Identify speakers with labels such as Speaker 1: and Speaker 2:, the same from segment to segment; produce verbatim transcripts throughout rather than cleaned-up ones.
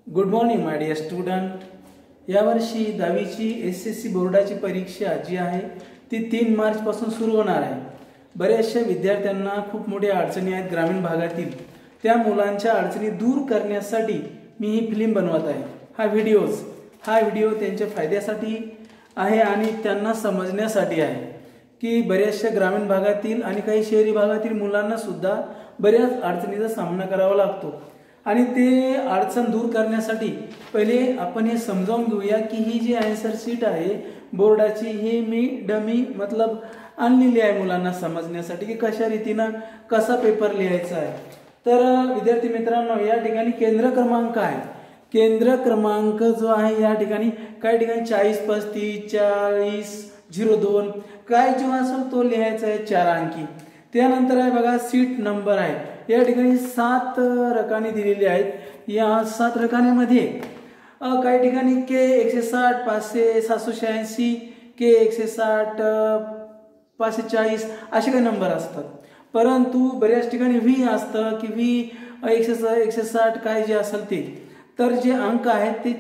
Speaker 1: Good morning my dear student. यावर्षी दहावीची S S C बोर्डाची परीक्षा जी आहे ती तीन मार्च पासून सुरू होणार आहे। बऱ्याचशा विद्यार्थ्यांना खूप मोठ्या अडचणी आहेत ग्रामीण भागातील, त्या मुलांच्या अडचणी दूर करण्यासाठी मी ही फिल्म बनवत आहे। हा व्हिडिओज हा व्हिडिओ त्यांच्या फायद्यासाठी आहे आणि त्यांना समजण्यासाठी आहे की बऱ्याचशा ग्रामीण भागातील आणि काही शहरी भागातील मुलांना सुद्धा बऱ्याच अडचणीचा सामना करावा लागतो आणि ते अडचण दूर करण्यासाठी पहिले आपण हे समजावून घेऊया की ही जी आन्सर शीट आहे बोर्डाची ही मी डमी मतलब आणलेली आहे मुलांना समजण्यासाठी की कशा रीतीने कसा पेपर लिहायचा आहे। तर विद्यार्थी मित्रांनो, या ठिकाणी केंद्र क्रमांक आहे, केंद्र क्रमांक जो आहे या ठिकाणी काही ठिकाणी चाळीस पस्तीस चाळीस झिरो दोन काय जो असेल तो लिहायचा आहे चार अंकी। त्यानंतर आहे बघा सीट नंबर आहे, या ठिकाणी सात रकाने दिलेली आहेत। या सात रकान्यामध्ये काही ठिकाणी के एकशे साठ पाचशे सातशे शहाऐंशी के एकशे साठ पाचशे चाळीस असे काही नंबर असतात, परंतु बऱ्याच ठिकाणी व्ही असतं की व्ही एकशे एकशे साठ काय जे असेल ते, तर जे अंक आहेत ते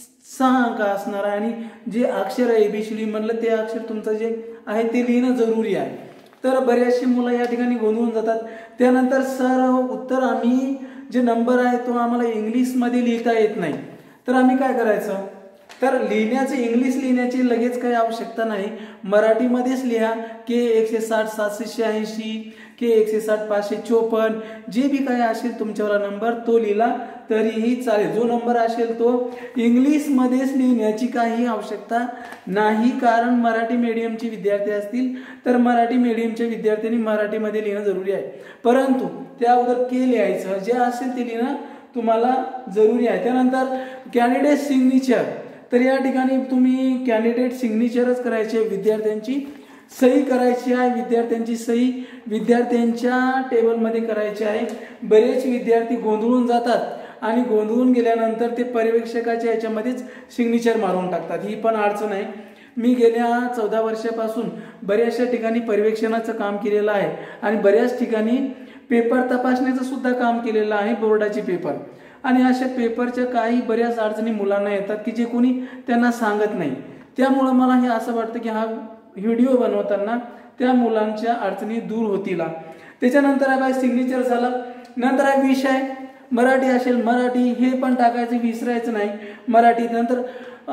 Speaker 1: सहा अंक असणार आहे आणि जे अक्षर आहे एबीसीडी म्हणलं ते अक्षर तुमचं जे आहे ते लिहिणं जरुरी आहे। तर बऱ्याचशी मुलं या ठिकाणी गोंधळून जातात। त्यानंतर सर उत्तर आम्ही जे नंबर आहे तो आम्हाला इंग्लिश मध्ये लिहिता येत नाही, तर आम्ही काय करायचं, तर लिहिण्याचे इंग्लिश लिहिण्याची लगेच काही आवश्यकता नाही, मराठीमध्येच लिहा के एकशे साठ सातशे शहाऐंशी के एकशे साठ पाचशे चोपन्न जे बी काही असेल तुमच्यावाला नंबर तो लिहिला तरीही चालेल। जो नंबर असेल तो इंग्लिश मध्येच लिहिण्याची काही आवश्यकता नाही, कारण मराठी मीडियमचे विद्यार्थी असतील तर मराठी मीडियमच्या विद्यार्थ्यांनी मराठीमध्ये लिहिणं जरुरी आहे, परंतु त्या अगोदर के लिहायचं जे असेल ते लिहिणं तुम्हाला जरुरी आहे। त्यानंतर कॅन्डिडेट सिग्नेचर, तर या ठिकाणी तुम्ही कॅन्डिडेट सिग्नेचरच करायचे, विद्यार्थ्यांची सही करायची आहे, विद्यार्थ्यांची सही विद्यार्थ्यांच्या टेबलमध्ये करायची आहे। बरेच विद्यार्थी गोंधळून जातात आणि गोंधळून गेल्यानंतर ते पर्यवेक्षकाच्या याच्यामध्येच सिग्नेचर मारून टाकतात, ही पण अडचण आहे। मी गेल्या चौदा वर्षापासून बऱ्याचशा ठिकाणी पर्यवेक्षणाचं काम केलेलं आहे आणि बऱ्याच ठिकाणी पेपर तपासण्याचं सुद्धा काम केलेलं आहे, बोर्डाचे पेपर, आणि अशा पेपरच्या काही बऱ्याच अडचणी मुलांना येतात की जे कोणी त्यांना सांगत नाही। त्यामुळे मला हे असं वाटतं की हा व्हिडिओ बनवताना त्या मुलांच्या अडचणी दूर होतील। त्याच्यानंतर आहे बाय सिग्नेचर झालं, नंतर आहे विषय मराठी असेल मराठी हे पण टाकायचं विसरायचं नाही मराठी। नंतर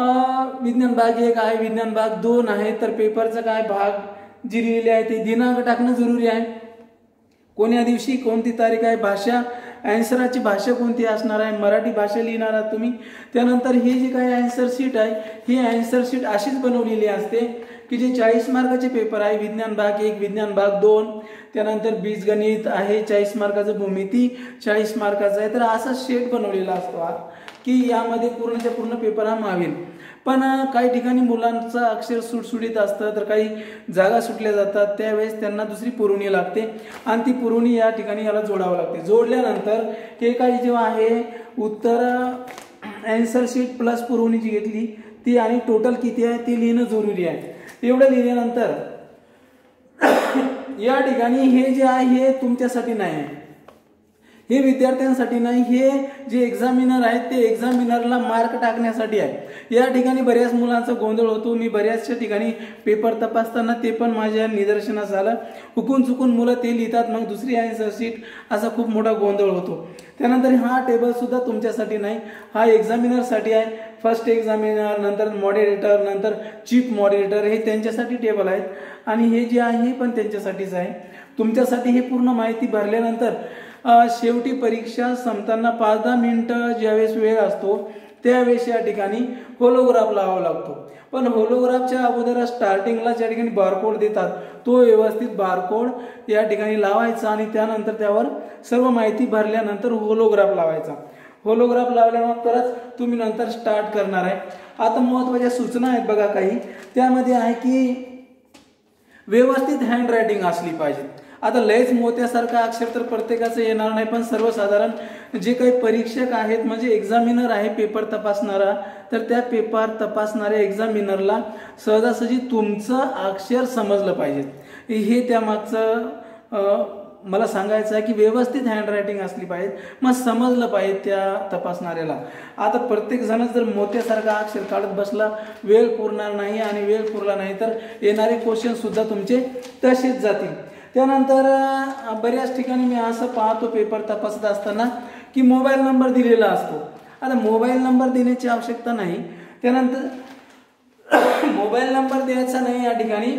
Speaker 1: विज्ञान भाग एक आहे, विज्ञान भाग दोन आहे, तर पेपरचा काय भाग जी लिहिलेली आहे ते दिनांक टाकणं जरुरी आहे, कोण्या दिवशी कोणती तारीख आहे, भाषा आन्सराची भाषा कोणती असणार आहे, मराठी भाषा लिहिणार आहात तुम्ही। त्यानंतर ही जी काही आन्सर शीट आहे ही आन्सर शीट अशीच बनवलेली असते की जे चाळीस मार्काचे पेपर आहे, विज्ञान भाग एक विज्ञान भाग दोन, त्यानंतर बीजगणित आहे चाळीस मार्काचं, भूमिती चाळीस मार्काचा आहे, तर असा शेट बनवलेला असतो हा की यामध्ये पूर्णच्या पूर्ण पेपर हा मावेल। पण काही ठिकाणी मुलांचं अक्षर सुटसुटीत असतं, तर काही जागा सुटल्या जातात, त्यावेळेस त्यांना दुसरी पुरवणी लागते आणि ती पुरवणी या ठिकाणी याला जोडावं लागते। जोडल्यानंतर हे काही जेव्हा आहे उत्तर आन्सर शीट प्लस पुरवणी जी घेतली ती आणि टोटल किती आहे ते लिहिणं जरुरी आहे। एवढं लिहिल्यानंतर या ठिकाणी हे जे आहे हे तुमच्यासाठी नाही, हे विद्यार्थ्यांसाठी नाही, हे जे एक्झामिनर आहेत ते एक्झामिनरला मार्क टाकण्यासाठी आहे। या ठिकाणी बऱ्याच मुलांचा गोंधळ होतो, मी बऱ्याचशा ठिकाणी पेपर तपासताना ते पण माझ्या निदर्शनास आलं, हुकून चुकून मुलं ते लिहितात मग दुसरी आन्सर शीट, असा खूप मोठा गोंधळ होतो। त्यानंतर हा टेबल सुद्धा तुमच्यासाठी नाही, हा एक्झामिनरसाठी आहे, फर्स्ट एक्झामिनर नंतर मॉडरेटर नंतर चीफ मॉडरेटर हे त्यांच्यासाठी टेबल आहेत आणि हे जे आहे हे पण त्यांच्यासाठीच आहे। तुमच्यासाठी हे पूर्ण माहिती भरल्यानंतर शेवटी परीक्षा संपताना पाच दहा मिनिटं ज्यावेळेस वेळ असतो त्यावेळेस या ठिकाणी होलोग्राफ लावावा लागतो, पण होलोग्राफच्या अगोदर स्टार्टिंगला ज्या ठिकाणी बारकोड देतात तो व्यवस्थित बारकोड या ठिकाणी लावायचा आणि त्यानंतर त्यावर सर्व माहिती भरल्यानंतर होलोग्राफ लावायचा। होलोग्राफ लावल्यानंतरच तुम्ही नंतर स्टार्ट करणार आहे। आता महत्त्वाच्या सूचना आहेत बघा काही, त्यामध्ये आहे की व्यवस्थित हँड रायटिंग असली पाहिजे। आता लयच मोत्यासारखं अक्षर तर प्रत्येकाचं येणार नाही, पण सर्वसाधारण जे काही परीक्षक आहेत म्हणजे एक्झामिनर आहे पेपर तपासणारा, तर त्या पेपर तपासणाऱ्या एक्झामिनरला सहजासहजी तुमचं अक्षर समजलं पाहिजे, हे त्यामागचं मला सांगायचं आहे की व्यवस्थित हँडरायटिंग असली पाहिजे, मग समजलं पाहिजे त्या तपासणाऱ्याला. आता प्रत्येक जण जर मोत्यासारखा अक्षर काढत बसला, वेळ पुरणार नाही, आणि वेळ पुरला नाही तर येणारे क्वेश्चन सुद्धा तुमचे तसेच जातील. त्यानंतर बऱ्याच ठिकाणी मी असं पाहतो पेपर तपासत असताना की मोबाईल नंबर दिलेला असतो. आता मोबाईल नंबर देण्याची आवश्यकता नाही, त्यानंतर मोबाईल नंबर द्यायचा नाही या ठिकाणी,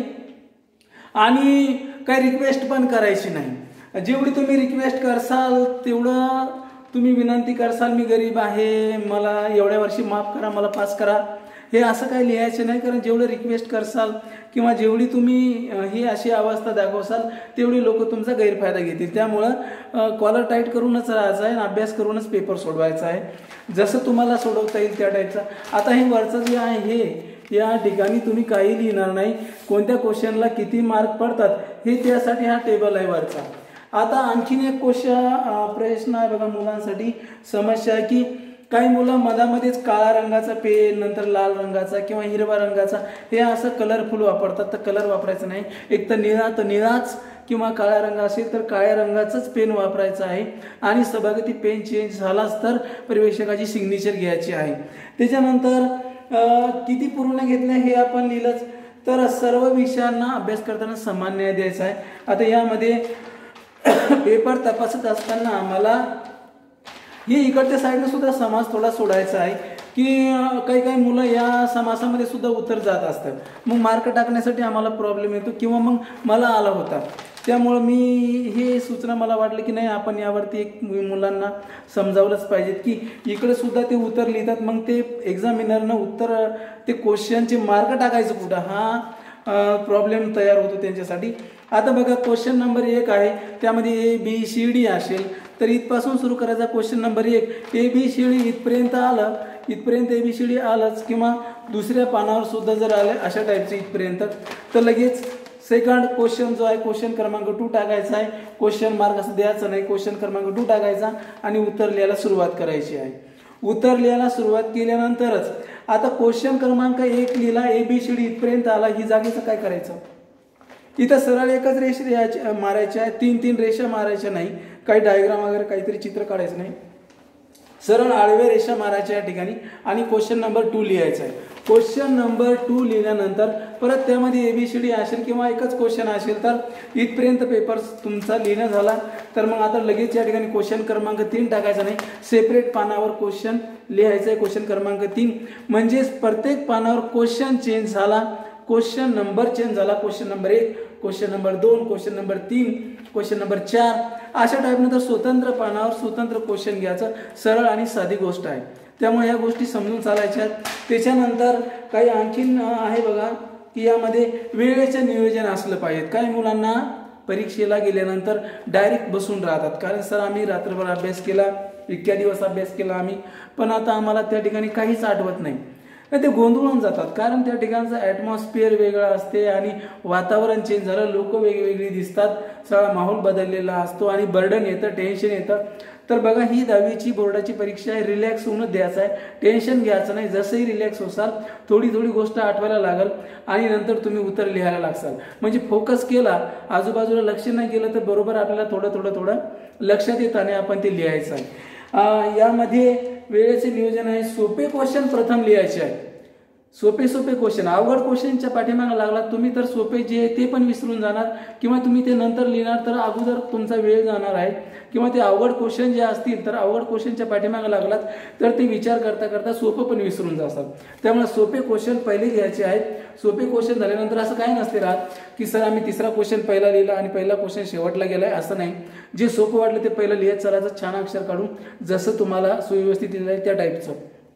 Speaker 1: आणि काही रिक्वेस्ट पण करायची नाही. जेवढी तुम्ही रिक्वेस्ट करसाल तेवढं तुम्ही विनंती करसाल, मी गरीब आहे, मला एवढ्या वर्षी माफ करा, मला पास करा, हे असं काही लिहायचं नाही. कारण जेवढं रिक्वेस्ट करसाल किंवा जेवढी तुम्ही ही अशी अवस्था दाखवसाल तेवढी लोक तुमचा गैरफायदा घेतील. त्यामुळं कॉलर टाईट करूनच राहायचं आहे आणि अभ्यास करूनच पेपर सोडवायचा आहे, जसं तुम्हाला सोडवता येईल त्या टाईपचा. आता हे वरचं जे आहे हे या ठिकाणी तुम्ही काही लिहिणार नाही, कोणत्या क्वेश्चनला किती मार्क पडतात हे त्यासाठी हा टेबल आहे वरचा. आता आणखीन एक क्वेश्चन प्रश्न आहे बघा मुलांसाठी. समस्या आहे की काही मुलं मधामध्येच काळा रंगाचा पेन, नंतर लाल रंगाचा किंवा हिरवा रंगाचा हे असं कलरफुल वापरतात. तर कलर वापरायचा नाही, एक तर निळा तर निळाच किंवा काळ्या रंग असेल तर काळ्या रंगाचंच पेन वापरायचं आहे, आणि सभागती पेन चेंज झालाच तर पर्यवेक्षकाची सिग्नेचर घ्यायची आहे. त्याच्यानंतर किती पूर्ण घेतले हे आपण लिहिलंच. तर सर्व विषयांना अभ्यास करताना समान न्याय द्यायचा आहे. आता यामध्ये पेपर तपासत असताना आम्हाला हे इकडच्या साईडनं सुद्धा समास थोडा सोडायचा आहे की काही काही मुलं या समासामध्ये सुद्धा उत्तर जात असतात, मग मार्क टाकण्यासाठी आम्हाला प्रॉब्लेम येतो किंवा मग मला आला होता. त्यामुळं मी हे सूचना मला वाटलं की नाही आपण यावरती एक मुलांना समजावलंच पाहिजेत की इकडे सुद्धा ते उत्तर लिहितात, मग ते एक्झामिनरनं उत्तर ते क्वेश्चनचे मार्क टाकायचं कुठं हा प्रॉब्लेम तयार होतो त्यांच्यासाठी. आता बघा क्वेश्चन नंबर एक आहे, त्यामध्ये ए बी सी डी असेल तर इथपासून सुरू करायचा. क्वेश्चन नंबर एक, ए बी सी डी इथपर्यंत आलं, इथपर्यंत ए बी सी डी आलंच किंवा दुसऱ्या पानावर सुद्धा जर आलं अशा टाईपचं इथपर्यंत, तर लगेच सेकंड क्वेश्चन जो आहे क्वेश्चन क्रमांक टू टाकायचा आहे. क्वेश्चन मार्क असं द्यायचं नाही, क्वेश्चन क्रमांक टू टाकायचा आणि उत्तर लिहायला सुरुवात करायची आहे. उत्तर लिहायला सुरुवात केल्यानंतरच आता क्वेश्चन क्रमांक एक लिहिला, ए बी सी डी इथपर्यंत आला, ही जागेचं काय करायचं, इथं सरळ एकच रेष मारायची आहे, तीन तीन रेषा मारायच्या नाही, काही डायग्राम वगैरे काहीतरी चित्र काढायचं नाही, सरळ आडव्या रेषा मारायच्या या ठिकाणी आणि क्वेश्चन नंबर टू लिहायचा आहे. क्वेश्चन नंबर टू लिहिल्यानंतर परत त्यामध्ये एबीसीडी असेल किंवा एकच क्वेश्चन असेल तर इथपर्यंत पेपर तुमचा लिहिणं झाला, तर मग आता लगेच या ठिकाणी क्वेश्चन क्रमांक तीन टाकायचा नाही, सेपरेट पानावर क्वेश्चन लिहायचं आहे क्वेश्चन क्रमांक तीन. म्हणजेच प्रत्येक पानावर क्वेश्चन चेंज झाला, क्वेश्चन नंबर चेंज झाला, क्वेश्चन नंबर एक, क्वेश्चन नंबर दोन, क्वेश्चन नंबर तीन, क्वेश्चन नंबर चार, अशा टाईपनंतर स्वतंत्र पानावर स्वतंत्र क्वेश्चन घ्यायचं. सरळ आणि साधी गोष्ट आहे, त्यामुळे ह्या गोष्टी समजून चालायच्या. त्याच्यानंतर काही आणखीन आहे बघा की यामध्ये वेळेचं नियोजन असलं पाहिजे. काही मुलांना परीक्षेला गेल्यानंतर डायरेक्ट बसून राहतात, कारण सर आम्ही रात्रभर अभ्यास केला, इतक्या दिवस अभ्यास केला आम्ही, पण आता आम्हाला त्या ठिकाणी काहीच आठवत नाही. ते गोंधळून जातात, कारण त्या ठिकाणचं ॲटमॉस्फिअर वेगळं असते आणि वातावरण चेंज झालं, लोक वेगवेगळी दिसतात, सगळा माहोल बदललेला असतो आणि बर्डन येतं, टेन्शन येतं. तर बघा ही दहावीची बोर्डाची परीक्षा आहे, रिलॅक्स होऊनच द्यायचं आहे, टेन्शन घ्यायचं नाही. जसंही रिलॅक्स होसाल थोडी थोडी गोष्ट आठवायला लागल आणि नंतर तुम्ही उत्तर लिहायला लागसाल. म्हणजे फोकस केला, आजूबाजूला लक्ष नाही केलं तर बरोबर आपल्याला थोडं थोडं थोडं लक्षात येतं आणि आपण ते लिहायचं आहे. यामध्ये वेळेचे नियोजन आहे. सोपे क्वेश्चन प्रथम लिहायचे आहे, सोपे सोपे क्वेश्चन. अवघड क्वेश्चनच्या पाठीमागे लागला तुम्ही तर सोपे जे ते पण विसरून जाणार किंवा तुम्ही ते नंतर लिहिणार तर अगोदर तुमचा वेळ जाणार आहे. किंवा ते अवघड क्वेश्चन जे असतील तर अवघड क्वेश्चनच्या पाठीमागे लागलात तर ते विचार करता करता सोपं पण विसरून जातात. त्यामुळे सोपे क्वेश्चन पहिले घ्यायचे आहेत. सोपे क्वेश्चन झाल्यानंतर असं काही नसते राहत की सर आम्ही तिसरा क्वेश्चन पहिला लिहिला आणि पहिला क्वेश्चन शेवटला गेलाय, असं नाही. जे सोपं वाटलं ते पहिलं लिहित चालायचं, छान अक्षर काढून, जसं तुम्हाला सुव्यवस्थित लिहिलं आहे त्या टाईपचं.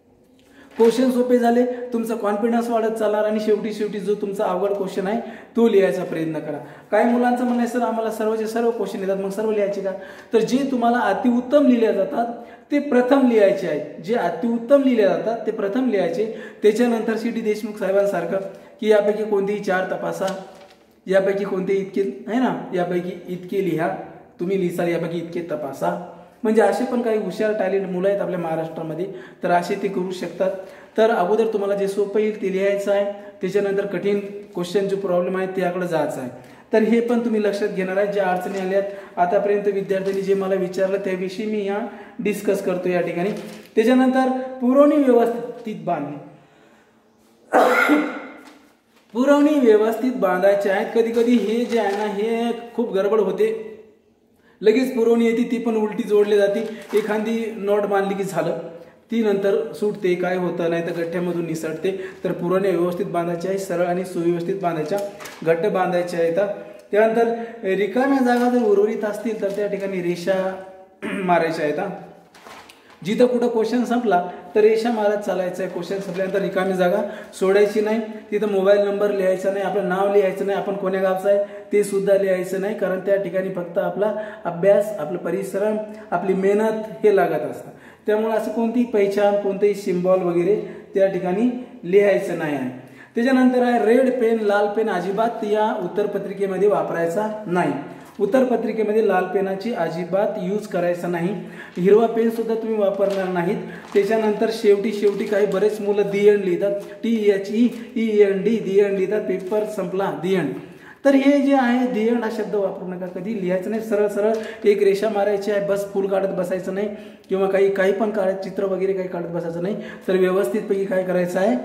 Speaker 1: क्वेश्चन सोपे झाले, तुमचा कॉन्फिडन्स वाढत चालणार आणि शेवटी शेवटी जो तुमचा अवघड क्वेश्चन आहे तो लिहायचा प्रयत्न करा. काही मुलांचं म्हणणं आहे सर आम्हाला सर्वचे सर्व क्वेश्चन येतात, मग सर्व लिहायचे का? तर जे तुम्हाला अतिउत्तम लिहिले जातात ते प्रथम लिहायचे आहेत. जे अतिउत्तम लिहिले जातात ते प्रथम लिहायचे. त्याच्यानंतर सी डी देशमुख साहेबांसारखं की यापैकी कोणतेही चार तपासा, यापैकी कोणते इतके आहे ना, यापैकी इतके लिहा, तुम्ही लिहिसाल यापैकी इतके तपासा. म्हणजे असे पण काही हुशार टॅलेंट मुलं आहेत आपल्या महाराष्ट्रामध्ये, तर असे ते करू शकतात. तर अगोदर तुम्हाला जे सोपं येईल ते लिहायचं आहे, त्याच्यानंतर कठीण क्वेश्चन जो प्रॉब्लेम आहे त्याकडे जायचं आहे. तर हे पण तुम्ही लक्षात घेणार आहे. ज्या अडचणी आल्यात आतापर्यंत विद्यार्थ्यांनी जे मला विचारलं त्याविषयी मी या डिस्कस करतो या ठिकाणी. त्याच्यानंतर पुरवणी व्यवस्थित बांधणे. पुरवणी व्यवस्थित बांधायचे आहेत. कधी कधी हे जे आहे ना हे खूप गडबड होते. लगेच पुरवणी येते ती पण उलटी जोडली जाते. एखादी नॉट बांधली की झालं, ती नंतर सुटते, काय होतं नाही तर गठ्ठ्यामधून निसटते. तर पुरवणी व्यवस्थित बांधायच्या आहे, सरळ आणि सुव्यवस्थित बांधायच्या, घट्ट बांधायच्या आहेत. त्यानंतर रिकाम्या जागा जर उर्वरित असतील तर त्या ठिकाणी रेषा मारायच्या आहेत. जिथं कुठं क्वेश्चन संपला तर रेषा मारत चालायचं आहे. क्वेश्चन संपल्यानंतर रिकामी जागा सोडायची नाही. तिथं मोबाईल नंबर लिहायचा नाही, आपलं नाव लिहायचं नाही, आपण कोण्या गावचं आहे ते सुद्धा लिहायचं नाही. कारण त्या ठिकाणी फक्त आपला अभ्यास, आपलं परिश्रम, आपली मेहनत हे लागत असतं. त्यामुळे असं कोणतीही पहिचान, कोणतेही सिम्बॉल वगैरे त्या ठिकाणी लिहायचं नाही आहे. त्याच्यानंतर आहे रेड पेन, लाल पेन अजिबात या उत्तरपत्रिकेमध्ये वापरायचा नाही. उत्तरपत्रिकेमध्ये लाल पेनाची अजिबात यूज करायचा नाही. हिरवा पेन सुद्धा तुम्ही वापरणार नाहीत. त्याच्यानंतर शेवटी शेवटी काही बरेच मुलं दी एंड लिहितात, T H E E N D the end लिहितात, पेपर संपला दी एंड. तर हे जे आहे दी एंड हा शब्द वापरू नका, कधी लिहायचं नाही. सरळ सरळ एक रेषा मारायची आहे बस, फुल काढत बसायचं नाही किंवा काही काही पण काढत चित्र वगैरे काही काढत बसायचं नाही. तर व्यवस्थितपैकी काय करायचं आहे,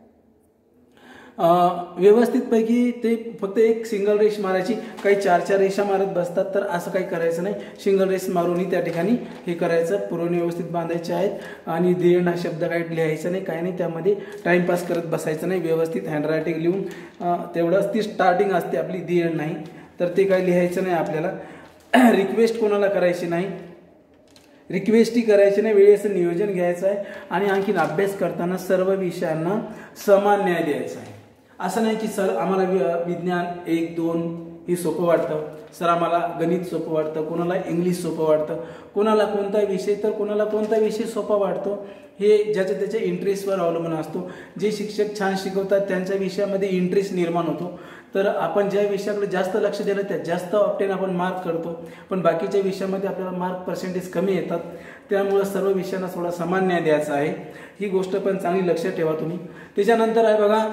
Speaker 1: व्यवस्थितपैकी ते फक्त एक सिंगल रेष मारायची. काही चार चार रेषा मारत बसतात तर असं काही करायचं नाही. सिंगल रेष मारूनही त्या ठिकाणी हे करायचं. पुरवणी व्यवस्थित बांधायचे आहेत आणि दी एंड हा शब्द काही लिहायचा नाही, काही नाही. त्यामध्ये टाइमपास करत बसायचं नाही. व्यवस्थित हँडरायटिंग लिहून तेवढंच ती स्टार्टिंग असते आपली, दी एंड नाही. तर ते काही लिहायचं नाही आपल्याला. रिक्वेस्ट कोणाला करायची नाही, रिक्वेस्टही करायची नाही. वेळेचं नियोजन घ्यायचं आहे आणि आणखीन अभ्यास करताना सर्व विषयांना समान न्याय द्यायचा आहे. असं नाही की सर आम्हाला विज्ञान एक दोन ही सोपं वाटतं, सर आम्हाला गणित सोपं वाटतं, कोणाला इंग्लिश सोपं वाटतं, कोणाला कोणता विषय तर कोणाला कोणता विषय सोपा वाटतो. हे ज्याच्या त्याच्या इंटरेस्टवर अवलंबून असतो. जे शिक्षक छान शिकवतात त्यांच्या विषयामध्ये इंटरेस्ट निर्माण होतो. तर आपण ज्या विषयाकडे जास्त लक्ष दिलं त्यात जास्त ऑप्टेन आपण मार्क करतो. पण बाकीच्या विषयामध्ये आपल्याला मार्क पर्सेंटेज कमी येतात. त्यामुळे सर्व विषयांना थोडा समान न्याय द्यायचा आहे. ही गोष्ट पण चांगली लक्षात ठेवा तुम्ही. त्याच्यानंतर आहे बघा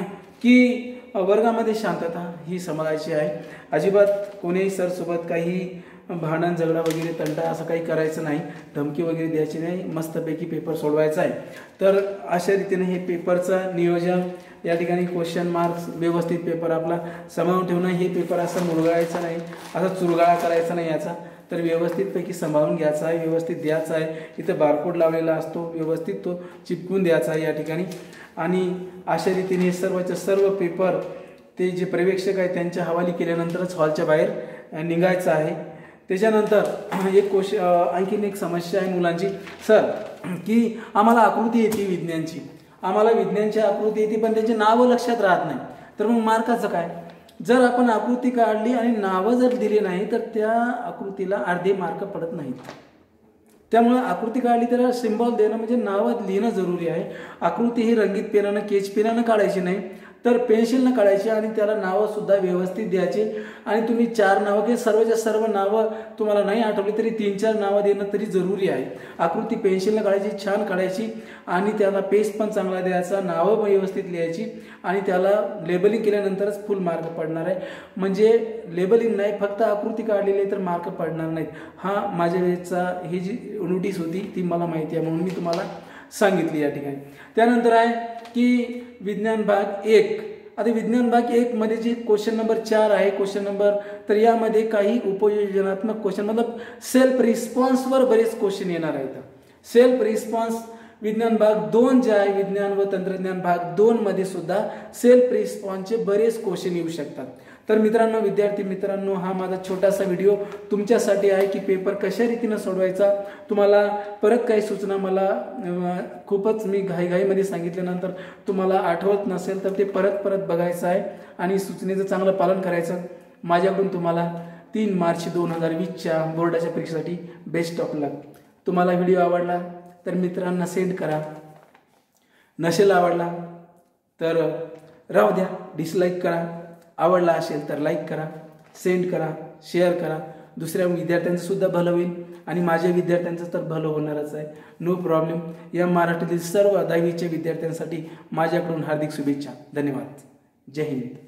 Speaker 1: की वर्गामध्ये शांतता ही सांभाळायची आहे. अजिबात कोणीही सर सोबत काही भांडण झगडा वगैरे तंटा असं काही करायचं नाही, धमकी वगैरे द्यायची नाही. मस्तपैकी पेपर सोडवायचा आहे. तर अशा रीतीने हे पेपरचं नियोजन या ठिकाणी क्वेश्चन मार्क्स व्यवस्थित पेपर आपला सांभाळून ठेवणं. हे पेपर असं मुरगाळायचं नाही, असा चुरगाळा करायचा नाही याचा. तर व्यवस्थितपैकी सांभाळून घ्यायचा आहे, व्यवस्थित द्यायचा आहे. इथं बारकोड लावलेला असतो, व्यवस्थित तो चिपकून द्यायचा आहे या ठिकाणी. आणि अशा रीतीने सर्वच्या सर्व पेपर ते जे पर्यवेक्षक आहे त्यांच्या हवाली केल्यानंतरच हॉलच्या बाहेर निघायचं आहे. त्याच्यानंतर एक क्वेश्चन, आणखीन एक समस्या आहे मुलांची, सर की आम्हाला आकृती येते विज्ञानची, आम्हाला विज्ञानची आकृती येते पण त्यांची नावं लक्षात राहत नाही. तर मग मार्काचं काय? जर आपण आकृती काढली आणि नावं जर दिली नाही तर त्या आकृतीला अर्धे मार्क पडत नाहीत. त्यामुळे आकृती काढली त्याला सिम्बॉल देणं म्हणजे नावं लिहिणं जरुरी आहे. आकृती ही रंगीत पेनानं केच पेनानं काढायची नाही तर पेन्सिलनं काढायची आणि त्याला नावं सुद्धा व्यवस्थित द्यायची. आणि तुम्ही चार नावं किंवा सर्वच्या सर्व नावं तुम्हाला नाही आठवली तरी तीन चार नावं देणं तरी जरुरी आहे. आकृती पेन्सिलनं काढायची, छान काढायची आणि त्याला पेस्ट पण चांगला द्यायचा, नावं व्यवस्थित लिहायची आणि त्याला लेबलिंग केल्यानंतरच फुल मार्क पडणार आहे. म्हणजे लेबलिंग नाही, फक्त आकृती काढलेली आहे तर मार्क पडणार नाहीत. हा माझ्या वेळेचा ही जी नोटीस होती ती मला माहिती आहे म्हणून मी तुम्हाला सांगितली या ठिकाणी. त्यानंतर आहे की विज्ञान भाग एक. आता विज्ञान भाग एक मध्ये जे क्वेश्चन नंबर चार आहे, क्वेश्चन नंबर, तर यामध्ये काही उपयोजनात्मक क्वेश्चन मतलब सेल्फ रिस्पॉन्सवर बरेच क्वेश्चन येणार आहेत. सेल्फ रिस्पॉन्स विज्ञान भाग दोन जे आहे, विज्ञान व तंत्रज्ञान भाग दोन मध्ये सुद्धा सेल्फ रिस्पॉन्सचे बरेच क्वेश्चन येऊ शकतात. तर मित्रांनो, विद्यार्थी मित्रांनो, हा माझा छोटासा व्हिडिओ तुमच्यासाठी आहे की पेपर कशा रीतीनं सोडवायचा. तुम्हाला परत काही सूचना मला खूपच मी घाईघाईमध्ये सांगितल्यानंतर तुम्हाला आठवत नसेल तर ते परत परत बघायचं आहे आणि सूचनेचं चांगलं पालन करायचं. माझ्याकडून तुम्हाला तीन मार्च दोन हजार वीसच्या बोर्डाच्या परीक्षेसाठी बेस्ट ऑफ लक. तुम्हाला व्हिडिओ आवडला तर मित्रांना सेंड करा, नसेल आवडला तर राहू द्या, डिसलाईक करा. आवडला असेल तर लाईक करा, सेंड करा, शेअर करा. दुसऱ्या विद्यार्थ्यांचं सुद्धा भलं होईल आणि माझ्या विद्यार्थ्यांचं तर भलं होणारच आहे. No problem. या महाराष्ट्रातील सर्व दहावीच्या विद्यार्थ्यांसाठी माझ्याकडून हार्दिक शुभेच्छा. धन्यवाद. जय हिंद.